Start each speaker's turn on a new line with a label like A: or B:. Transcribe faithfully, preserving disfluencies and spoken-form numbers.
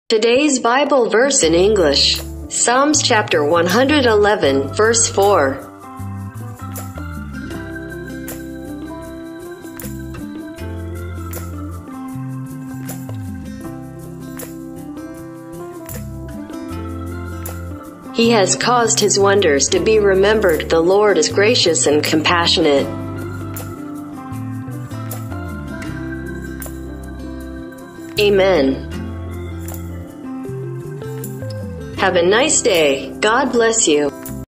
A: Today's Bible verse in English. Psalms chapter one hundred eleven, verse four. He has caused his wonders to be remembered. The Lord is gracious and compassionate. Amen. Have a nice day. God bless you.